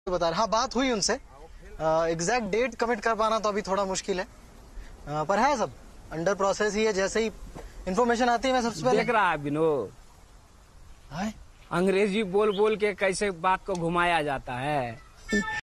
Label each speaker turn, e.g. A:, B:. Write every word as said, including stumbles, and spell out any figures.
A: बता रहे हाँ बात हुई उनसे, एग्जैक्ट डेट कमिट कर पाना तो अभी थोड़ा मुश्किल है, आ, पर है सब अंडर प्रोसेस ही है। जैसे ही इन्फॉर्मेशन आती है मैं सबसे पहले
B: देख रहा है विनोद, अंग्रेजी बोल बोल के कैसे बात को घुमाया जाता है।